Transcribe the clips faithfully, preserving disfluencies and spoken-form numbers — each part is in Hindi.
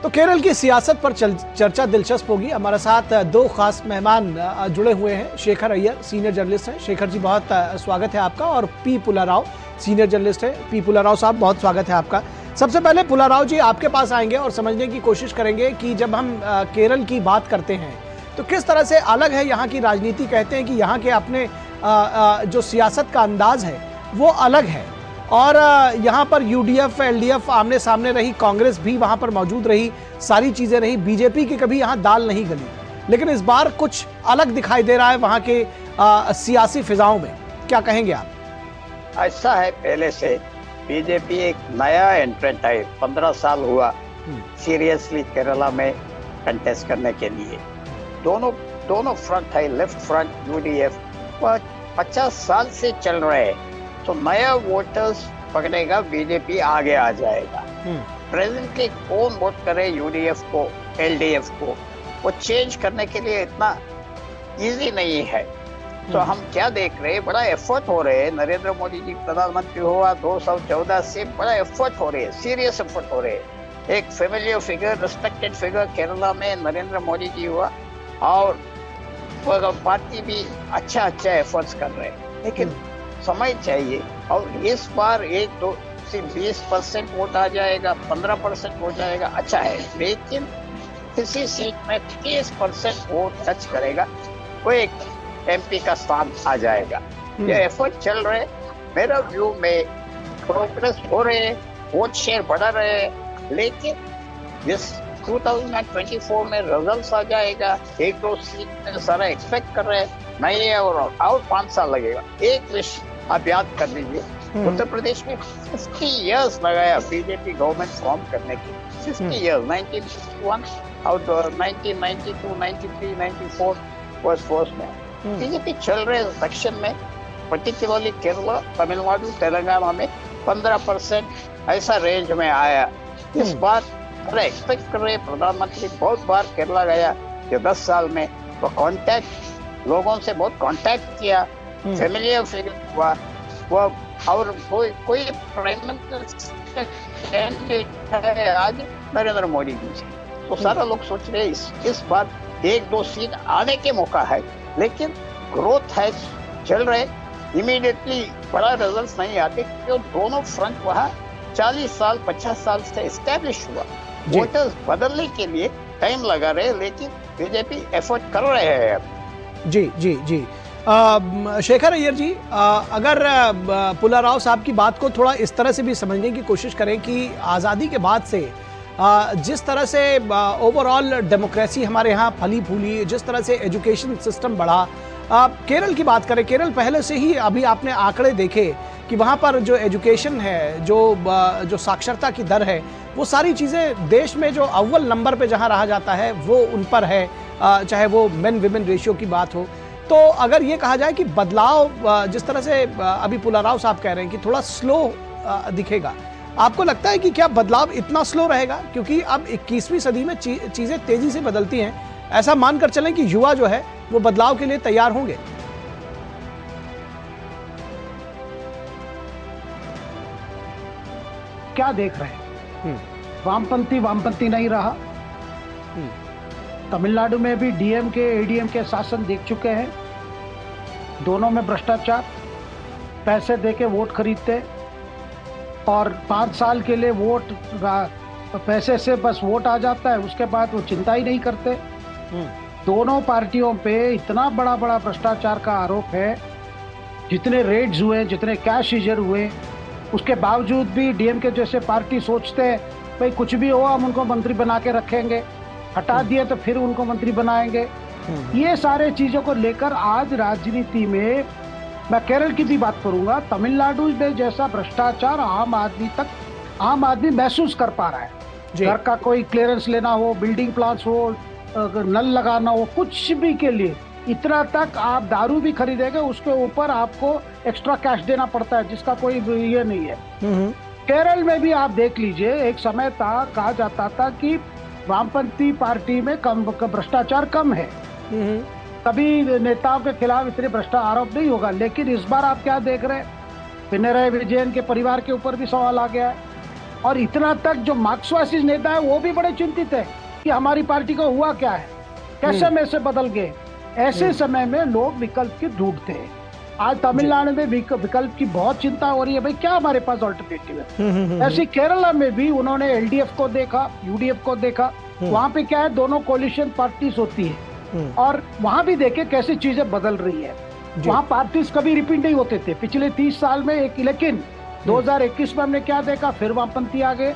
तो केरल की सियासत पर चल, चर्चा दिलचस्प होगी। हमारे साथ दो खास मेहमान जुड़े हुए हैं। शेखर अय्यर सीनियर जर्नलिस्ट हैं। शेखर जी बहुत स्वागत है आपका। और पी पुलाराव सीनियर जर्नलिस्ट है। पी पुलाराव साहब बहुत स्वागत है आपका। सबसे पहले पुलाराव जी आपके पास आएंगे और समझने की कोशिश करेंगे कि जब हम केरल की बात करते हैं तो किस तरह से अलग है यहाँ की राजनीति। कहते हैं कि यहाँ के अपने जो सियासत का अंदाज है वो अलग है और यहाँ पर यूडीएफ एलडीएफ आमने सामने रही, कांग्रेस भी वहाँ पर मौजूद रही, सारी चीज़ें रही, बीजेपी की कभी यहाँ दाल नहीं गली। लेकिन इस बार कुछ अलग दिखाई दे रहा है वहाँ के आ, सियासी फिजाओं में। क्या कहेंगे आप? ऐसा है, पहले से बीजेपी एक नया एंट्रेंट है। पंद्रह साल हुआ सीरियसली केरला में कंटेस्ट करने के लिए। दोनों दोनों फ्रंट है, लेफ्ट फ्रंट यूडीएफ पचास साल से चल रहे हैं। तो नया वोटर्स पकड़ेगा, बीजेपी आगे आ जाएगा। प्रेजेंटली कौन वोट करे यूडीएफ को, एलडीएफ को, वो चेंज करने के लिए इतना इजी नहीं है। तो हम क्या देख रहे हैं, बड़ा एफर्ट हो रहे हैं। नरेंद्र मोदी जी प्रधानमंत्री हुआ दो हज़ार चौदह से, बड़ा एफर्ट हो रहे हैं, सीरियस एफर्ट हो रहे हैं। एक familiar figure, respected figure Kerala में नरेंद्र मोदी जी हुआ और पार्टी भी अच्छा अच्छा एफर्ट्स कर रहे हैं। लेकिन समय चाहिए और इस बार एक दो से बीस परसेंट वोट आ जाएगा, पंद्रह परसेंट हो जाएगा, अच्छा है। लेकिन किसी सीट में तीस परसेंट वोट टच करेगा, वो एक एमपी का स्थान आ जाएगा। ये एफर्ट चल रहे, मेरा व्यू में प्रोग्रेस हो रहे हैं, वोट शेयर बढ़ा रहे हैं। लेकिन इस दो हज़ार चौबीस में रिजल्ट्स आ जाएगा, एक दो सीट में सारा एक्सपेक्ट कर रहे हैं, नहीं है और और पांच साल लगेगा। एक विषय आप याद कर लीजिए, उत्तर प्रदेश में पचास इयर्स लगाया बीजेपी गवर्नमेंट फॉर्म करने की। पचास इयर्स, नाइनटीन सिक्सटी वन और nineteen ninety two, ninety three, ninety four was first में बीजेपी चल रहे सेक्शन में, पर्टिकुलरली केरला, तमिलनाडु, तेलंगाना में पंद्रह परसेंट ऐसा रेंज में आया। इस बार अरे एक्सपेक्ट कर रहे, प्रधानमंत्री बहुत बार केरला गया ये दस साल में, वो कांटेक्ट लोगों से बहुत कांटेक्ट किया, फेमिलियर फिगर हुआ वो, और कोई कोई प्राइम मिनिस्टर कैंडिडेट है आज नरेंद्र मोदी जी से। तो सारा लोग सोच रहे इस इस बार एक दो सीट आने के मौका है, लेकिन ग्रोथ है, चल रहे। इमीडिएटली बड़ा रिजल्ट नहीं आते क्योंकि दोनों फ्रंट वहाँ चालीस साल पचास साल से एस्टेब्लिश हुआ। वोटर्स बदलने के लिए टाइम लगा रहे, लेकिन बीजेपी एफर्ट कर रहे हैं अब। जी जी जी आ, शेखर अय्यर जी, आ, अगर आ, पुलाराव साहब की बात को थोड़ा इस तरह से भी समझने की कोशिश करें कि आज़ादी के बाद से आ, जिस तरह से ओवरऑल डेमोक्रेसी हमारे यहाँ फली फूली, जिस तरह से एजुकेशन सिस्टम बढ़ा, आ, केरल की बात करें, केरल पहले से ही, अभी आपने आंकड़े देखे कि वहाँ पर जो एजुकेशन है, जो जो साक्षरता की दर है, वो सारी चीज़ें देश में जो अव्वल नंबर पे जहाँ रहा जाता है वो उन पर है, चाहे वो मेन विमेन रेशियो की बात हो। तो अगर ये कहा जाए कि बदलाव जिस तरह से अभी पुलाराव साहब कह रहे हैं कि थोड़ा स्लो दिखेगा, आपको लगता है कि क्या बदलाव इतना स्लो रहेगा? क्योंकि अब इक्कीसवीं सदी में चीज़ें तेज़ी से बदलती हैं, ऐसा मानकर चलें कि युवा जो है वो बदलाव के लिए तैयार होंगे। क्या देख रहे हैं, वामपंथी वामपंथी नहीं रहा। तमिलनाडु में भी डीएमके एडीएमके शासन देख चुके हैं, दोनों में भ्रष्टाचार, पैसे देके वोट खरीदते और पाँच साल के लिए वोट, पैसे से बस वोट आ जाता है, उसके बाद वो चिंता ही नहीं करते। दोनों पार्टियों पे इतना बड़ा बड़ा भ्रष्टाचार का आरोप है, जितने रेड्स हुए, जितने कैश सीजर हुए, उसके बावजूद भी डीएमके जैसे पार्टी सोचते हैं भाई कुछ भी हो हम उनको मंत्री बना के रखेंगे, हटा दिए तो फिर उनको मंत्री बनाएंगे। ये सारे चीज़ों को लेकर आज राजनीति में, मैं केरल की भी बात करूंगा, तमिलनाडु में जैसा भ्रष्टाचार आम आदमी तक, आम आदमी महसूस कर पा रहा है। घर का कोई क्लियरेंस लेना हो, बिल्डिंग प्लान्स हो, नल लगाना हो, कुछ भी के लिए इतना तक, आप दारू भी खरीदेंगे उसके ऊपर आपको एक्स्ट्रा कैश देना पड़ता है, जिसका कोई ये नहीं है। केरल में भी आप देख लीजिए, एक समय था कहा जाता था कि वामपंथी पार्टी में कम भ्रष्टाचार कम है, कभी नेताओं के खिलाफ इतने भ्रष्टाचार आरोप नहीं होगा। लेकिन इस बार आप क्या देख रहे हैं, पिनराई विजयन के परिवार के ऊपर भी सवाल आ गया है, और इतना तक जो मार्क्सवादी नेता है वो भी बड़े चिंतित है कि हमारी पार्टी को हुआ क्या है, कैसे में से बदल गए। ऐसे समय में लोग विकल्प की ढूंढते हैं। आज तमिलनाडु में विकल्प की बहुत चिंता हो रही है, भाई क्या हमारे पास ऑल्टरनेटिव है। ऐसी केरला में भी उन्होंने एलडीएफ को देखा, यूडीएफ को देखा। वहां पे क्या है, दोनों कोलिशन पार्टीज होती है और वहां भी देखे कैसी चीजें बदल रही है। वहां पार्टीज कभी रिपीट नहीं होते थे पिछले तीस साल में एक, लेकिन दो हज़ार इक्कीस में हमने क्या देखा, फिर वामपंथी आ गए,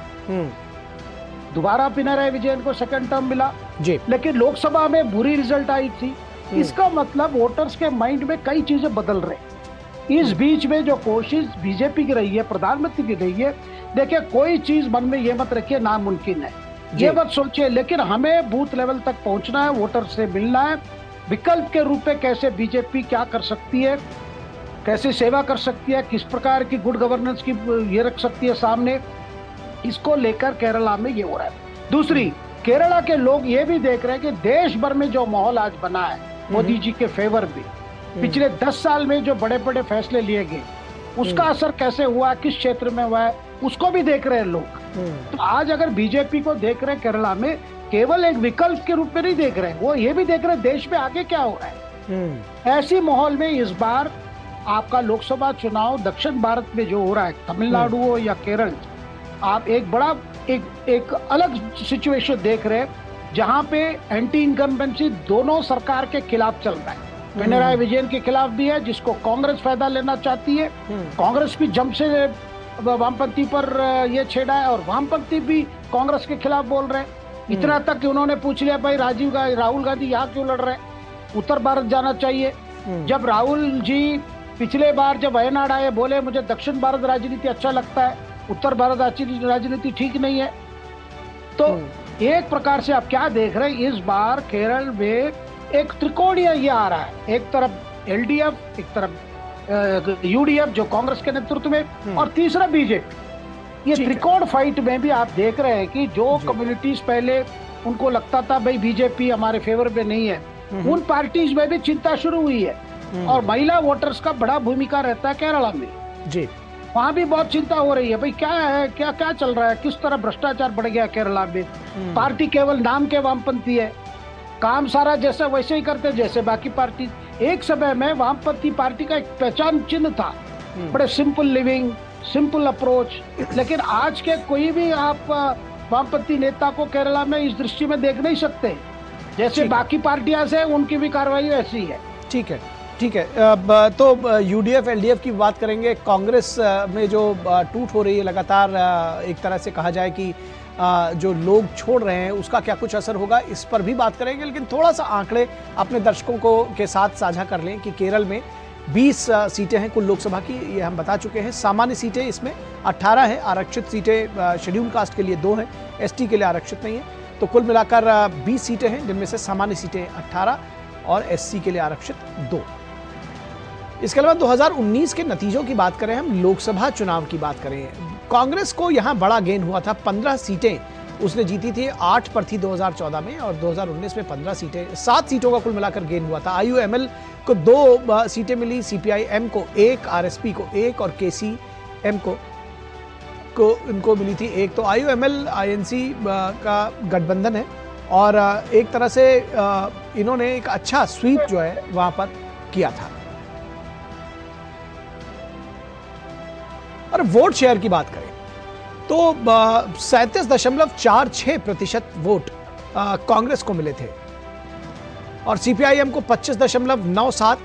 दोबारा पिनराई विजयन को सेकंड टर्म मिला जी। लेकिन लोकसभा में बुरी रिजल्ट आई थी। इसका मतलब वोटर्स के माइंड में कई चीजें बदल रही। इस बीच में जो कोशिश बीजेपी की रही है, प्रधानमंत्री की रही है, देखिए कोई चीज मन में ये मत रखिए नामुमकिन है, ये मत सोचिए, लेकिन हमें बूथ लेवल तक पहुंचना है, वोटर से मिलना है। विकल्प के रूप में कैसे बीजेपी क्या कर सकती है, कैसे सेवा कर सकती है, किस प्रकार की गुड गवर्नेंस की ये रख सकती है सामने, इसको लेकर केरला में ये हो रहा है। दूसरी, केरला के लोग ये भी देख रहे हैं कि देश भर में जो माहौल आज बना है मोदी जी के फेवर में, पिछले दस साल में जो बड़े बड़े फैसले लिए गए उसका असर कैसे हुआ, किस क्षेत्र में हुआ है, उसको भी देख रहे हैं लोग। तो आज अगर बीजेपी को देख रहे हैं केरला में, केवल एक विकल्प के रूप में नहीं देख रहे हैं, वो ये भी देख रहे हैं देश में आगे क्या हो रहा है। ऐसी माहौल में इस बार आपका लोकसभा चुनाव दक्षिण भारत में जो हो रहा है, तमिलनाडु हो या केरल, आप एक बड़ा एक एक अलग सिचुएशन देख रहे हैं जहां पे एंटी इनकम्बेंसी दोनों सरकार के खिलाफ चल रहा है। पिनराई विजयन के खिलाफ भी है, जिसको कांग्रेस फायदा लेना चाहती है। कांग्रेस भी जम से वामपंथी पर ये छेड़ा है और वामपंथी भी कांग्रेस के खिलाफ बोल रहे हैं। इतना तक कि उन्होंने पूछ लिया, भाई राजीव गांधी राहुल गांधी यहाँ क्यों लड़ रहे हैं, उत्तर भारत जाना चाहिए। जब राहुल जी पिछले बार जब वयनाड आए, बोले मुझे दक्षिण भारत राजनीति अच्छा लगता है, उत्तर भारत राजनीति ठीक नहीं है। तो एक प्रकार से आप क्या देख रहे हैं, इस बार केरल में एक त्रिकोणीय ये आ रहा है, एक तरफ एलडीएफ, एक तरफ यूडीएफ जो कांग्रेस के नेतृत्व में, और तीसरा बीजेपी। ये त्रिकोण फाइट में भी आप देख रहे हैं कि जो कम्युनिटीज पहले उनको लगता था भाई बीजेपी हमारे फेवर में नहीं है, उन पार्टीज में भी चिंता शुरू हुई है। और महिला वोटर्स का बड़ा भूमिका रहता है केरला में जी, वहाँ भी बहुत चिंता हो रही है, भाई क्या है, क्या क्या चल रहा है, किस तरह भ्रष्टाचार बढ़ गया केरला में। पार्टी केवल नाम के वामपंथी है, काम सारा जैसा वैसे ही करते जैसे बाकी पार्टी। एक समय में वामपंथी पार्टी का एक पहचान चिन्ह था, बड़े सिंपल लिविंग, सिंपल अप्रोच। लेकिन आज के कोई भी आप वामपंथी नेता को केरला में इस दृष्टि में देख नहीं सकते, जैसे बाकी पार्टियां से उनकी भी कार्रवाई ऐसी है। ठीक है, ठीक है। तो यूडीएफ एलडीएफ की बात करेंगे। कांग्रेस में जो टूट हो रही है लगातार, एक तरह से कहा जाए कि जो लोग छोड़ रहे हैं उसका क्या कुछ असर होगा, इस पर भी बात करेंगे। लेकिन थोड़ा सा आंकड़े अपने दर्शकों को के साथ साझा कर लें कि केरल में बीस सीटें हैं कुल लोकसभा की, ये हम बता चुके हैं। सामान्य सीटें इसमें अट्ठारह हैं, आरक्षित सीटें शेड्यूल कास्ट के लिए दो हैं, एसटी के लिए आरक्षित नहीं है। तो कुल मिलाकर बीस सीटें हैं, जिनमें से सामान्य सीटें अट्ठारह और एससी के लिए आरक्षित दो। इसके अलावा दो हज़ार उन्नीस के नतीजों की बात करें, हम लोकसभा चुनाव की बात करें, कांग्रेस को यहां बड़ा गेन हुआ था। पंद्रह सीटें उसने जीती थी, आठ पर थी दो हज़ार चौदह में, और दो हज़ार उन्नीस में पंद्रह सीटें, सात सीटों का कुल मिलाकर गेन हुआ था। आईयूएमएल को दो सीटें मिली, सीपीआईएम को एक, आरएसपी को एक और केसीएम को को इनको मिली थी एक। तो आईयूएमएल आईएनसी का गठबंधन है और एक तरह से इन्होंने एक अच्छा स्वीप जो है वहां पर किया था। और वोट शेयर की बात करें तो सैंतीस दशमलव चार छह प्रतिशत वोट कांग्रेस को मिले थे और सीपीआईएम को पच्चीस दशमलव नौ सात,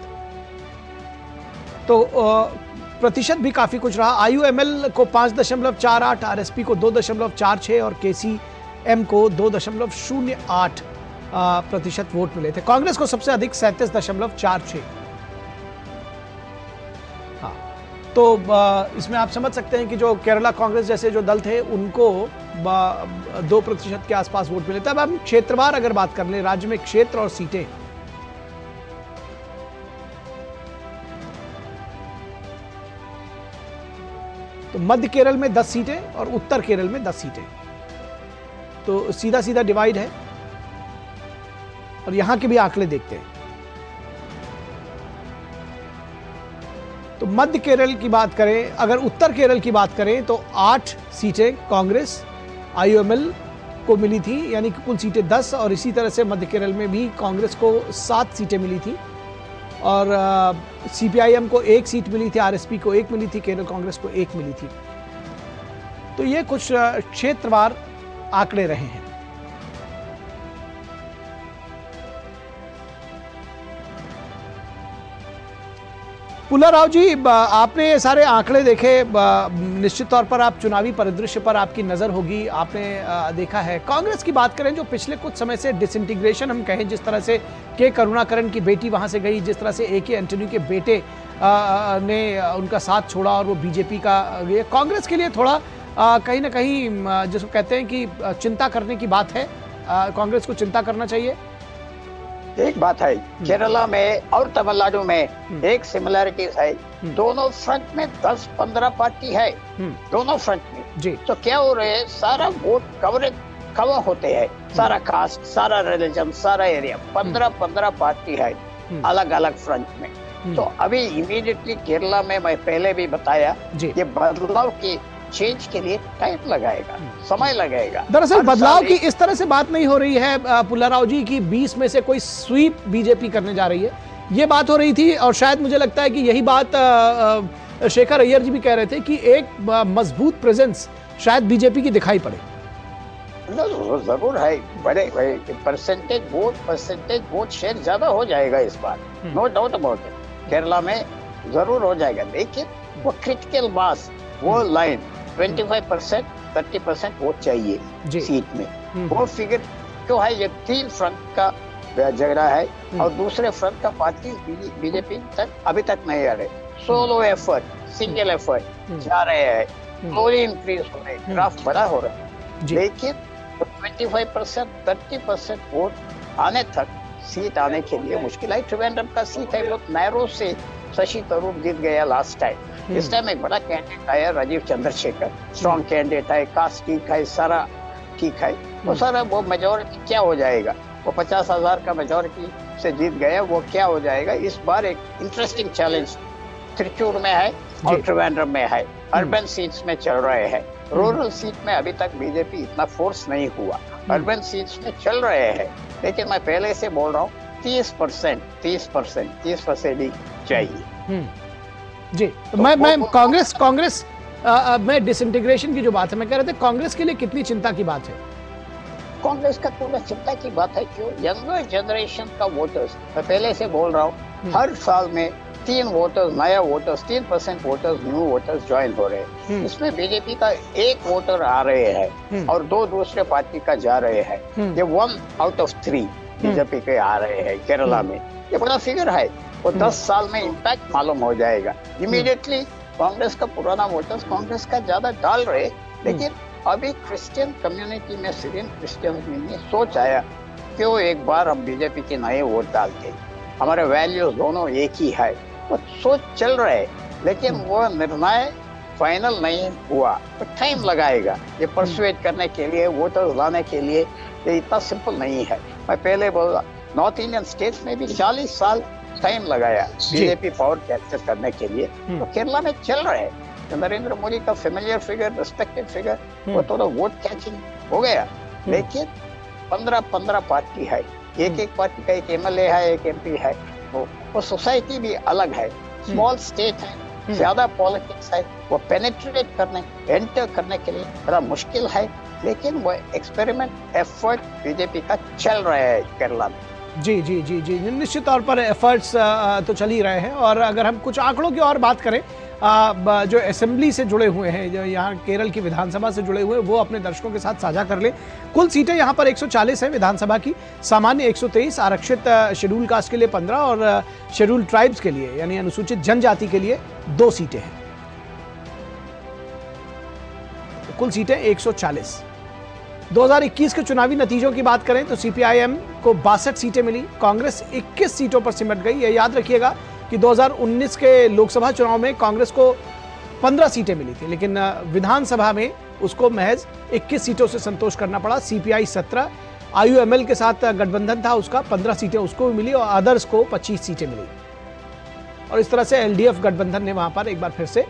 तो प्रतिशत भी काफी कुछ रहा। आईयूएमएल को पांच दशमलव चार आठ, आरएसपी को दो दशमलव चार छह और केसीएम को दो दशमलव शून्य आठ प्रतिशत वोट मिले थे। कांग्रेस को सबसे अधिक सैंतीस दशमलव चार छह। तो इसमें आप समझ सकते हैं कि जो केरला कांग्रेस जैसे जो दल थे उनको दो प्रतिशत के आसपास वोट मिले थे। अब हम क्षेत्रवार अगर बात कर लें, राज्य में क्षेत्र और सीटें, तो मध्य केरल में दस सीटें और उत्तर केरल में दस सीटें, तो सीधा सीधा डिवाइड है। और यहां के भी आंकड़े देखते हैं तो मध्य केरल की बात करें, अगर उत्तर केरल की बात करें तो आठ सीटें कांग्रेस आईयूएमएल को मिली थी, यानी कि कुल सीटें दस, और इसी तरह से मध्य केरल में भी कांग्रेस को सात सीटें मिली थी और सीपीआईएम को एक सीट मिली थी, आरएसपी को एक मिली थी, केरल कांग्रेस को एक मिली थी। तो ये कुछ क्षेत्रवार आंकड़े रहे हैं। पुल्लाराव जी, आपने ये सारे आंकड़े देखे, निश्चित तौर पर आप चुनावी परिदृश्य पर आपकी नजर होगी, आपने देखा है। कांग्रेस की बात करें, जो पिछले कुछ समय से डिसइंटीग्रेशन हम कहें, जिस तरह से के करुणाकरण की बेटी वहां से गई, जिस तरह से ए के एंटनी के बेटे ने उनका साथ छोड़ा और वो बीजेपी का ये कांग्रेस के लिए थोड़ा कहीं ना कहीं जिसको कहते हैं कि चिंता करने की बात है, कांग्रेस को चिंता करना चाहिए। एक बात है, केरला में और तमिलनाडु में एक सिमिलरिटीज है, दोनों फ्रंट में दस पंद्रह पार्टी है, दोनों फ्रंट में जी। तो क्या हो रहे हैं, सारा वोट कवरेज कवर होते हैं, सारा कास्ट, सारा रिलीजन, सारा एरिया, पंद्रह पंद्रह पार्टी है अलग अलग फ्रंट में। तो अभी इमीडिएटली केरला में मैं पहले भी बताया, ये बदलाव की चेंज के लिए टाइम लगाएगा, समय लगेगा। दरअसल बदलाव की इस तरह से बात नहीं हो रही है पुल्लाराव जी की बीस में से कोई स्वीप बीजेपी करने जा रही है, ये बात हो रही थी। और शायद मुझे लगता है कि यही बात शेखर अय्यर जी भी कह रहे थे कि एक मजबूत प्रेजेंस शायद बीजेपी की दिखाई पड़े। जरूर है, बड़े percentage vote percentage vote share ज्यादा हो जाएगा इस बार, no doubt about it, Kerala में जरूर हो जाएगा। लेकिन वो क्रिटिकल मास, वो लाइन पच्चीस परसेंट तीस परसेंट वोट चाहिए सीट में, वो फिगर क्यों है? ये तीन फ्रंट का झगड़ा है और दूसरे फ्रंट का पार्टी बीजेपी तक अभी तक नहीं आ रहे। सोलो एफर्ट, सिंगल एफर्ट जा रहे हैं, स्लोली इंक्रीज हो रहे हैं, ग्राफ बड़ा हो रहा है। लेकिन पच्चीस परसेंट तीस परसेंट वोट आने तक, सीट आने के लिए मुश्किल है। त्रिवेंद्रम का सीट है, बहुत नैरो से शशि थरूर जीत गया लास्ट टाइम। इस टाइम एक बड़ा कैंडिडेट आया, राजीव चंद्रशेखर, स्ट्रॉन्ग कैंडिडेट है, कास्ट ठीक है, सारा ठीक है। तो सर वो मेजोरिटी क्या हो जाएगा? वो पचास हजार का मेजोरिटी से जीत गया, वो क्या हो जाएगा? इस बार एक इंटरेस्टिंग चैलेंज त्रिचूर में है और त्रिवेंद्रम में है। अर्बन सीट्स में चल रहे हैं, रूरल सीट में अभी तक बीजेपी इतना फोर्स नहीं हुआ, अर्बन सीट्स में चल रहे हैं। लेकिन मैं पहले से बोल रहा हूँ, तीस परसेंट तीस परसेंट तीस परसेंट ही चाहिए जी। तो, तो मैं मैं कांग्रेस कांग्रेस में डिसइंटीग्रेशन की जो बात है, मैं कह रहे थे कांग्रेस के लिए कितनी चिंता की बात है? कांग्रेस का पूरा चिंता की बात है। क्यों? यंगर जनरेशन का वोटर्स, मैं पहले से बोल रहा हूँ, हर साल में तीन वोटर्स, नया वोटर्स, तीन percent voters, new voters join हो रहे हैं। इसमें बीजेपी का एक वोटर आ रहे हैं और दो दूसरे पार्टी का जा रहे हैं। ये one out of three BJP के आ रहे हैं केरला में। ये बड़ा फिगर है, वो दस साल में इम्पैक्ट मालूम हो जाएगा। इमीडिएटली कांग्रेस का पुराना वोटर्स कांग्रेस का ज्यादा डाल रहे, लेकिन अभी क्रिश्चियन कम्युनिटी में, सीरियन क्रिश्चियन में सोच आया क्यों एक बार हम बीजेपी के नए वोट डाल के, हमारे वैल्यूज दोनों एक ही है। वो सोच चल रहे, लेकिन वो निर्णय फाइनल नहीं हुआ, तो टाइम लगाएगा ये परसुएट करने के लिए, वोटर्स लाने के लिए। ये इतना सिंपल नहीं है। मैं पहले बोला, नॉर्थ इंडियन स्टेट्स में भी चालीस साल टाइम लगाया बीजेपी पावर कैप्चर करने के लिए, तो केरला में चल रहे हैं। तो नरेंद्र मोदी का फेमिलियर फिगर, रिस्पेक्टेड फिगर, वो थोड़ा वोट कैचिंग हो गया। लेकिन पंद्रह पंद्रह पार्टी है, एक एक पार्टी का एक एमएलए है, एक एमपी है, वो वो सोसाइटी भी अलग है, स्मॉल स्टेट है, ज्यादा पॉलिटिक्स है, वो पेनिट्रेट करने, एंटर करने के लिए बड़ा मुश्किल है। लेकिन वो एक्सपेरिमेंट एफर्ट बीजेपी का चल रहा है केरला में। जी जी जी जी निश्चित तौर पर एफर्ट्स तो चल ही रहे हैं। और अगर हम कुछ आंकड़ों की और बात करें, जो असेंबली से जुड़े हुए हैं, जो यहाँ केरल की विधानसभा से जुड़े हुए, वो अपने दर्शकों के साथ साझा कर लें। कुल सीटें यहाँ पर एक सौ चालीस है विधानसभा की, सामान्य एक सौ तेईस, आरक्षित शेड्यूल कास्ट के लिए पंद्रह और शेड्यूल ट्राइब्स के लिए यानी अनुसूचित जनजाति के लिए दो सीटें हैं। तो कुल सीटें एक सौ चालीस। दो हज़ार इक्कीस के चुनावी नतीजों की बात करें तो सीपीआईएम को बासठ सीटें मिली, कांग्रेस इक्कीस सीटों पर सिमट गई। यह याद रखिएगा कि दो हज़ार उन्नीस के लोकसभा चुनाव में कांग्रेस को पंद्रह सीटें मिली थी, लेकिन विधानसभा में उसको महज इक्कीस सीटों से संतोष करना पड़ा। सीपीआई सत्रह, आईयूएमएल के साथ गठबंधन था उसका, पंद्रह सीटें उसको मिली और अदर्स को पच्चीस सीटें मिली। और इस तरह से एलडीएफ गठबंधन ने वहां पर एक बार फिर से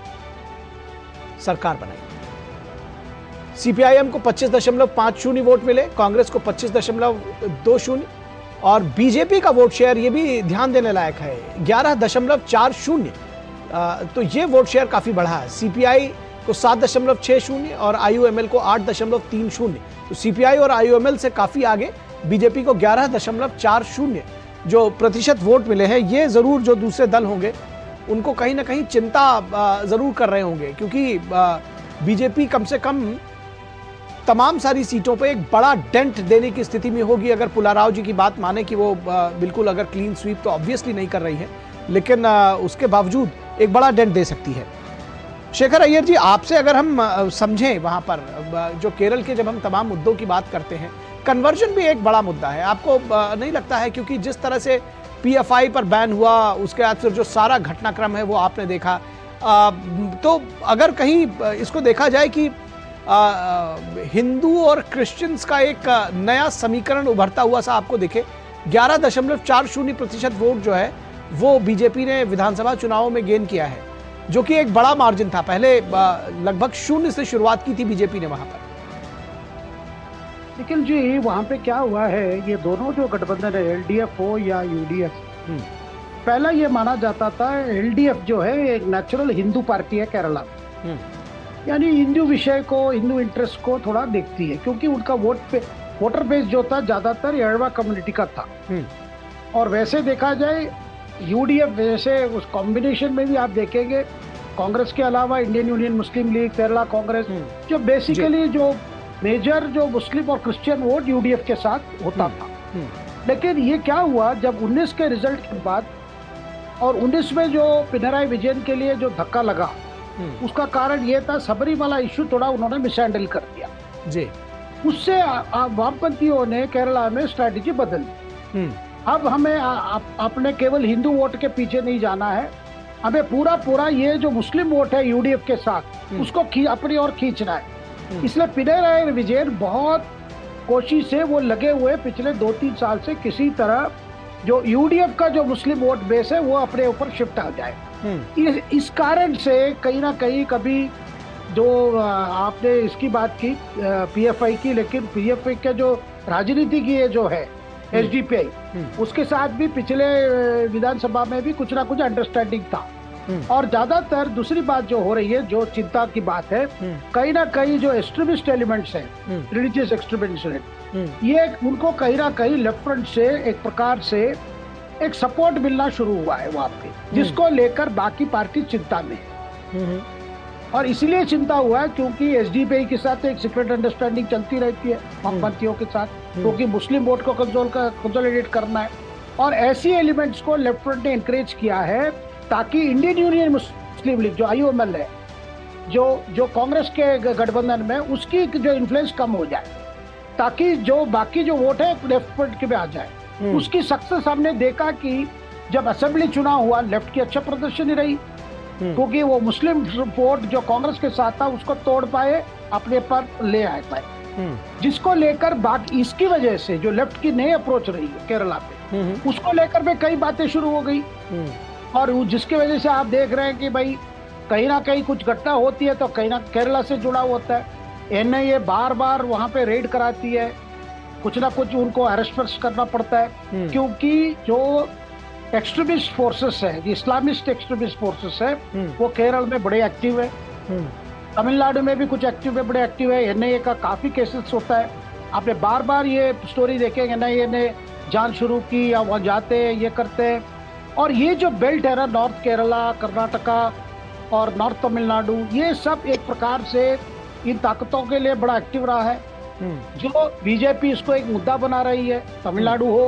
सरकार बनाई। सीपीआईएम को पच्चीस दशमलव पांच शून्य वोट मिले, कांग्रेस को पच्चीस दशमलव दो शून्य और बीजेपी का वोट शेयर, ये भी ध्यान देने लायक है, ग्यारह दशमलव चार शून्य। तो ये वोट शेयर काफी बढ़ा है। सीपीआई को सात दशमलव छह शून्य और आईयूएमएल को आठ दशमलव तीन शून्य। तो सीपीआई और आईयूएमएल से काफी आगे बीजेपी को ग्यारह दशमलव चार शून्य जो प्रतिशत वोट मिले हैं। ये जरूर जो दूसरे दल होंगे उनको कहीं ना कहीं चिंता जरूर कर रहे होंगे, क्योंकि बीजेपी कम से कम तमाम सारी सीटों पे एक बड़ा डेंट देने की स्थिति में होगी। अगर पुलाराव जी की बात माने कि वो बिल्कुल अगर क्लीन स्वीप तो ऑब्वियसली नहीं कर रही है, लेकिन उसके बावजूद एक बड़ा डेंट दे सकती है। शेखर अय्यर जी, आपसे अगर हम समझें वहां पर जो केरल के जब हम तमाम मुद्दों की बात करते हैं, कन्वर्जन भी एक बड़ा मुद्दा है। आपको नहीं लगता है, क्योंकि जिस तरह से पीएफआई पर बैन हुआ, उसके बाद फिर जो सारा घटनाक्रम है वो आपने देखा, तो अगर कहीं इसको देखा जाए कि हिंदू और क्रिश्चियंस का एक नया समीकरण उभरता हुआ सा आपको दिखे, ग्यारह दशमलव चार शून्य प्रतिशत वोट जो है वो बीजेपी ने विधानसभा चुनावों में गेन किया है, जो कि एक बड़ा मार्जिन था। पहले लगभग शून्य से शुरुआत की थी बीजेपी ने वहां पर। निखिल जी, वहां पे क्या हुआ है, ये दोनों जो गठबंधन है, एलडीएफ हो या यूडीएफ, पहला ये माना जाता था एलडीएफ जो है एक नेचुरल हिंदू पार्टी है केरला में, यानी हिंदू विषय को, हिंदू इंटरेस्ट को थोड़ा देखती है, क्योंकि उनका वोट पे वोटर बेस जो था ज्यादातर यड़वा कम्युनिटी का था। और वैसे देखा जाए यूडीएफ वैसे उस कॉम्बिनेशन में भी आप देखेंगे कांग्रेस के अलावा Indian Union Muslim League, Kerala Congress, जो बेसिकली जो मेजर जो मुस्लिम और क्रिश्चियन वोट यूडीएफ के साथ होता था। लेकिन ये क्या हुआ, जब उन्नीस के रिजल्ट के बाद और उन्नीस में जो पिनराई विजयन के लिए जो धक्का लगा, उसका कारण ये था सबरीमाला इश्यू थोड़ा उन्होंने मिसहैंडल कर दिया जी। उससे वामपंथियों ने केरला में स्ट्रैटेजी बदल दी। अब हमें आ, आ, अपने केवल हिंदू वोट के पीछे नहीं जाना है, हमें पूरा पूरा ये जो मुस्लिम वोट है यूडीएफ के साथ उसको अपनी ओर खींचना है। इसलिए पिनराई विजयन बहुत कोशिश से वो लगे हुए पिछले दो तीन साल से किसी तरह जो यूडीएफ का जो मुस्लिम वोट बेस है वो अपने ऊपर शिफ्ट आ जाए। इस, इस कारण से कहीं ना कहीं कभी जो आपने इसकी बात की पीएफआई की, लेकिन पीएफआई का जो राजनीति की ये जो है एसडीपीआई, उसके साथ भी पिछले विधानसभा में भी कुछ ना कुछ अंडरस्टैंडिंग था। और ज्यादातर दूसरी बात जो हो रही है, जो चिंता की बात है, कहीं ना कहीं जो एक्सट्रीमिस्ट एलिमेंट्स हैं, रिलीजियस एक्सट्रीमिस्ट, ये उनको कहीं ना कहीं लेफ्ट फ्रंट से एक प्रकार से एक सपोर्ट मिलना शुरू हुआ है वहां पे, जिसको लेकर बाकी पार्टी चिंता में है। और इसलिए चिंता हुआ है क्योंकि एसडीपीआई के साथ एक सीक्रेट अंडरस्टैंडिंग चलती रहती है वामपंथियों के साथ, क्योंकि मुस्लिम वोट को कंट्रोल का कंसोलिडेट करना है। और ऐसी एलिमेंट्स को लेफ्ट फ्रंट ने एनकरेज किया है ताकि इंडियन यूनियन मुस्लिम लीग जो आईयूएमएल है, जो जो कांग्रेस के गठबंधन में, उसकी जो इन्फ्लुएंस कम हो जाए, ताकि जो बाकी जो वोट है लेफ्ट फ्रंट के पे आ जाए। उसकी सक्सेस हमने देखा कि जब असेंबली चुनाव हुआ, लेफ्ट की अच्छा प्रदर्शन ही रही, क्योंकि वो मुस्लिम वोट जो कांग्रेस के साथ था उसको तोड़ पाए, अपने पर ले आए पाए, जिसको लेकर बाकी इसकी वजह से जो लेफ्ट की नई अप्रोच रही है केरला पे, उसको लेकर भी कई बातें शुरू हो गई। और जिसकी वजह से आप देख रहे हैं कि भाई कहीं ना कहीं कुछ घटना होती है तो कहीं ना केरला से जुड़ा होता है। एनआईए बार बार वहां पे रेड कराती है, कुछ ना कुछ उनको अरेस्ट करना पड़ता है, क्योंकि जो एक्सट्रीमिस्ट फोर्सेस है, इस्लामिस्ट एक्सट्रीमिस्ट फोर्सेस है, वो केरल में बड़े एक्टिव है। तमिलनाडु में भी कुछ एक्टिव है, बड़े एक्टिव है। एनआईए का काफी केसेस होता है, आपने बार बार ये स्टोरी देखेंगे, एनआईए ने जांच शुरू की या वहां जाते हैं, ये करते हैं। और ये जो बेल्ट है ना, नॉर्थ केरला, कर्नाटका और नॉर्थ तमिलनाडु, ये सब एक प्रकार से इन ताकतों के लिए बड़ा एक्टिव रहा है, जो बीजेपी इसको एक मुद्दा बना रही है। तमिलनाडु हो,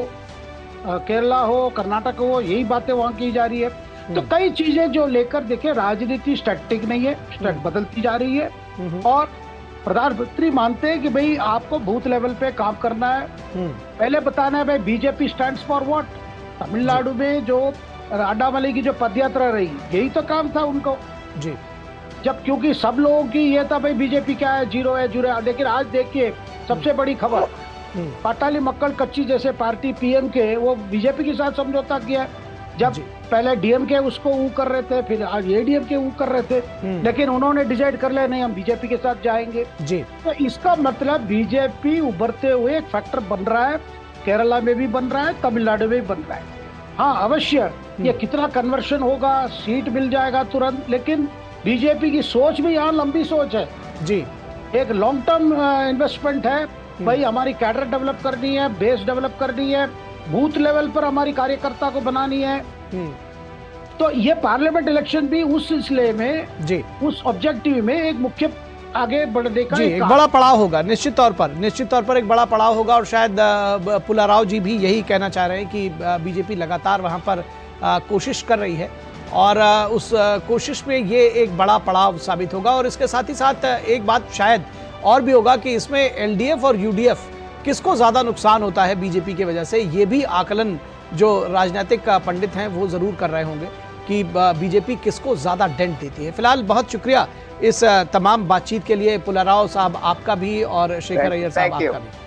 केरला हो, कर्नाटक हो, यही बातें वहां की जा रही है। तो कई चीजें जो लेकर देखे, राजनीति स्टैटिक नहीं है, स्टैट बदलती जा रही है। और प्रधानमंत्री मानते हैं कि भाई आपको बूथ लेवल पे काम करना है, पहले बताना है भाई BJP stands for what. Tamil Nadu में जो अड्डामलई की जो पदयात्रा रही, यही तो काम था उनको जी। जब क्योंकि सब लोगों की ये था भाई बीजेपी क्या है, जीरो है, जीरो है। लेकिन आज देखिए सबसे बड़ी खबर, पाटाली मक्कल कच्ची जैसे पार्टी पीएम के, वो बीजेपी के साथ समझौता किया। जब पहले डीएमके उसको ऊ कर रहे थे, फिर आज एडीएमके ऊ कर रहे थे, लेकिन उन्होंने डिसाइड कर लिया नहीं हम बीजेपी के साथ जाएंगे जी। तो इसका मतलब बीजेपी उभरते हुए एक फैक्टर बन रहा है, केरला में भी बन रहा है, तमिलनाडु में भी बन रहा है। हाँ अवश्य ये कितना कन्वर्शन होगा, सीट मिल जाएगा तुरंत, लेकिन बीजेपी की सोच भी यहाँ लंबी सोच है जी, एक लॉन्ग टर्म इन्वेस्टमेंट है। भाई हमारी कैडर डेवलप करनी है, बेस डेवलप करनी है, बूथ लेवल पर हमारी कार्यकर्ता को बनानी है। तो ये पार्लियामेंट इलेक्शन भी उस सिलसिले में जी उस ऑब्जेक्टिव में एक मुख्य आगे बढ़ने का जी एक, एक बड़ा पड़ाव होगा, निश्चित तौर पर निश्चित तौर पर एक बड़ा पड़ाव होगा। और शायद पुलाराव जी भी यही कहना चाह रहे हैं कि बीजेपी लगातार वहां पर कोशिश कर रही है और उस कोशिश में ये एक बड़ा पड़ाव साबित होगा। और इसके साथ ही साथ एक बात शायद और भी होगा कि इसमें एलडीएफ और यूडीएफ किसको ज्यादा नुकसान होता है बीजेपी की वजह से, ये भी आकलन जो राजनीतिक पंडित हैं वो जरूर कर रहे होंगे कि बीजेपी किसको ज्यादा डेंट देती है। फिलहाल बहुत शुक्रिया इस तमाम बातचीत के लिए पुलाराव साहब आपका भी और शेखर अय्यर साहब आपका भी।